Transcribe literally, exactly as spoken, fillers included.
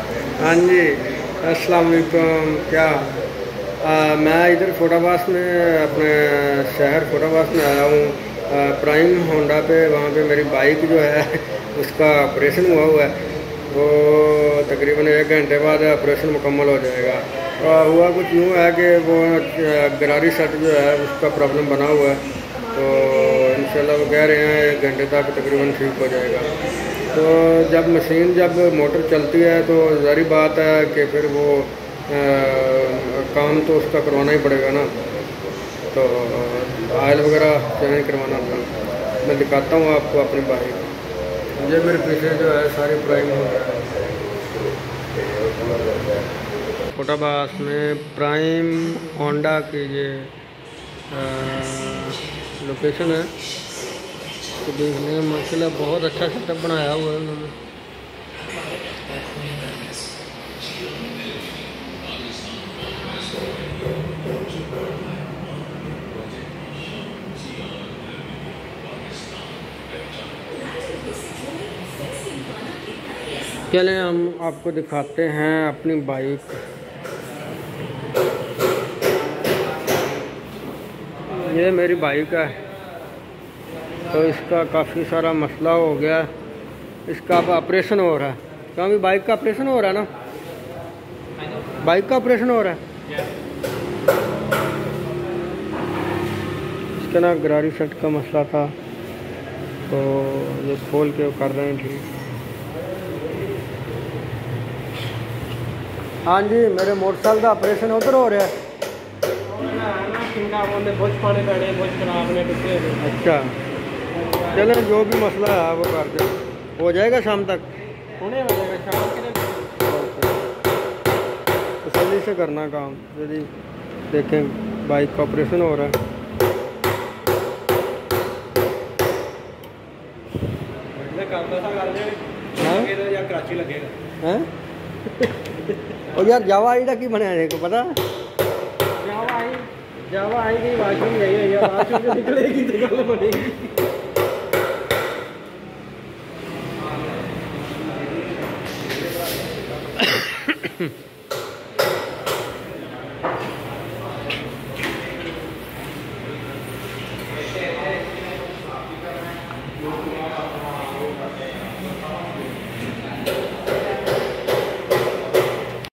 हाँ जी, अस्सलाम वालेकुम। क्या आ, मैं इधर फोटाबास में अपने शहर फोटाबास में आया हूँ। प्राइम होंडा पे वहाँ पे मेरी बाइक जो है उसका ऑपरेशन हुआ हुआ है। वो तकरीबन एक घंटे बाद ऑपरेशन मुकम्मल हो जाएगा। आ, हुआ कुछ यूँ है कि वो गरारी सेट जो है उसका प्रॉब्लम बना हुआ है, तो इंशाल्लाह वो कह रहे हैं एक घंटे तक तकरीबन ठीक हो जाएगा। तो जब मशीन जब मोटर चलती है तो ज़ाहिर बात है कि फिर वो आ, काम तो उसका करवाना ही पड़ेगा ना। तो ऑयल वगैरह चेंज करवाना था। मैं दिखाता हूँ आपको अपनी बाइक। ये मेरे पीछे जो है सारी प्राइम हो गया है। फोटाबास में प्राइम होंडा की ये लोकेशन है। तो देखने में माशाल्लाह बहुत अच्छा सेटअप बनाया हुआ है उन्होंने। चलें हम आपको दिखाते हैं अपनी बाइक। ये मेरी बाइक है। तो इसका काफ़ी सारा मसला हो गया। इसका अब ऑपरेशन हो रहा है। क्यों भी बाइक का ऑपरेशन हो रहा है ना, बाइक का ऑपरेशन हो रहा है। इसके ना गरारी सेट का मसला था, तो ये खोल के कर रहे हैं ठीक। हाँ जी, मेरे मोटरसाइकिल का ऑपरेशन उधर हो रहा है। अच्छा, चलो जो भी मसला है वो कर दे, हो जाएगा शाम तक। होने हो जाएगा शाम के। तसल्ली से करना काम। यदि देखें बाइक का ऑपरेशन हो रहा है। हैं? और यार जावा आई की बनाने को पता, जावा आई जावा आई की वाशरूम गई है यार, वाशरूम से निकलेगी तो गल बनेगी।